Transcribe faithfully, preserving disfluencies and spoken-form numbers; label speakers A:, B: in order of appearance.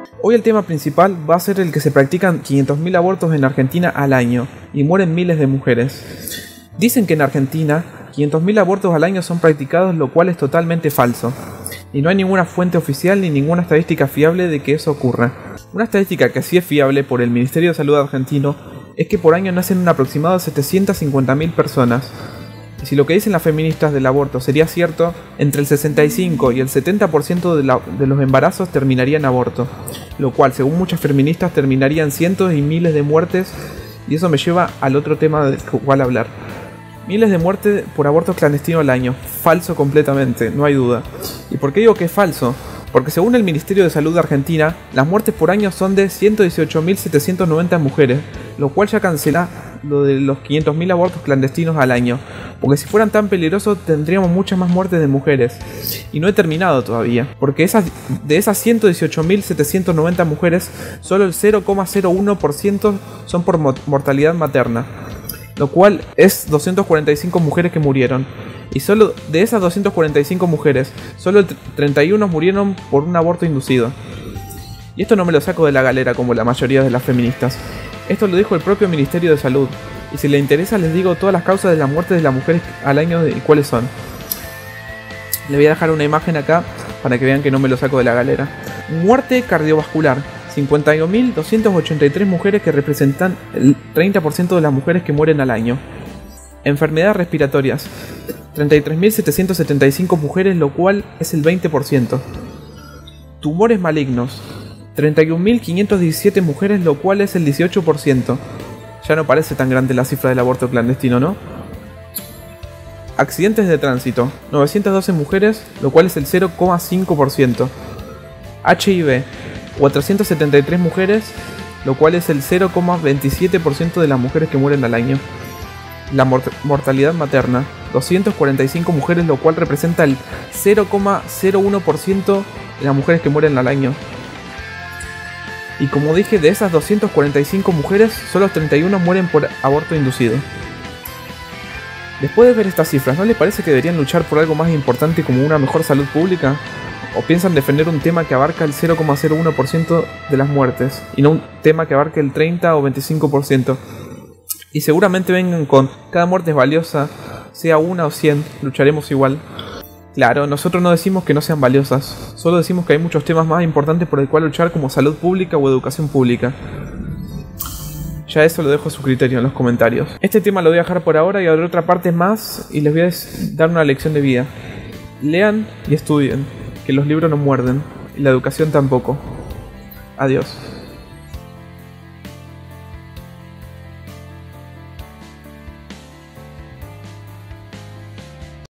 A: Hoy el tema principal va a ser el que se practican quinientos mil abortos en Argentina al año y mueren miles de mujeres. Dicen que en Argentina quinientos mil abortos al año son practicados, lo cual es totalmente falso. Y no hay ninguna fuente oficial ni ninguna estadística fiable de que eso ocurra. Una estadística que sí es fiable por el Ministerio de Salud argentino es que por año nacen un aproximado de setecientas cincuenta mil personas. Y si lo que dicen las feministas del aborto sería cierto, entre el sesenta y cinco y el setenta por ciento de, la, de los embarazos terminaría en aborto, lo cual, según muchas feministas, terminaría en cientos y miles de muertes, y eso me lleva al otro tema del cual hablar. Miles de muertes por abortos clandestinos al año, falso completamente, no hay duda. ¿Y por qué digo que es falso? Porque según el Ministerio de Salud de Argentina, las muertes por año son de ciento dieciocho mil setecientas noventa mujeres, lo cual ya cancela lo de los quinientos mil abortos clandestinos al año, porque si fueran tan peligrosos tendríamos muchas más muertes de mujeres. Y no he terminado todavía, porque esas, de esas ciento dieciocho mil setecientas noventa mujeres, solo el cero coma cero uno por ciento son por mortalidad materna, lo cual es doscientas cuarenta y cinco mujeres que murieron. Y solo de esas doscientas cuarenta y cinco mujeres, solo treinta y uno murieron por un aborto inducido. Y esto no me lo saco de la galera como la mayoría de las feministas. Esto lo dijo el propio Ministerio de Salud. Y si les interesa les digo todas las causas de la muerte de las mujeres al año y cuáles son. Les voy a dejar una imagen acá para que vean que no me lo saco de la galera. Muerte cardiovascular. cincuenta y dos mil doscientas ochenta y tres mujeres, que representan el treinta por ciento de las mujeres que mueren al año. Enfermedades respiratorias. treinta y tres mil setecientas setenta y cinco mujeres, lo cual es el veinte por ciento. Tumores malignos. treinta y un mil quinientas diecisiete mujeres, lo cual es el dieciocho por ciento. Ya no parece tan grande la cifra del aborto clandestino, ¿no? Accidentes de tránsito. novecientas doce mujeres, lo cual es el cero coma cinco por ciento. H I V. cuatrocientas setenta y tres mujeres, lo cual es el cero coma veintisiete por ciento de las mujeres que mueren al año. La mort- mortalidad materna. doscientas cuarenta y cinco mujeres, lo cual representa el cero coma cero uno por ciento de las mujeres que mueren al año. Y como dije, de esas doscientas cuarenta y cinco mujeres, solo treinta y uno mueren por aborto inducido. Después de ver estas cifras, ¿no les parece que deberían luchar por algo más importante como una mejor salud pública? ¿O piensan defender un tema que abarca el cero coma cero uno por ciento de las muertes y no un tema que abarque el treinta o veinticinco por ciento? Y seguramente vengan con cada muerte es valiosa, sea una o cien, lucharemos igual. Claro, nosotros no decimos que no sean valiosas, solo decimos que hay muchos temas más importantes por el cual luchar, como salud pública o educación pública. Ya eso lo dejo a su criterio en los comentarios. Este tema lo voy a dejar por ahora y habrá otra parte más y les voy a dar una lección de vida. Lean y estudien, que los libros no muerden y la educación tampoco. Adiós.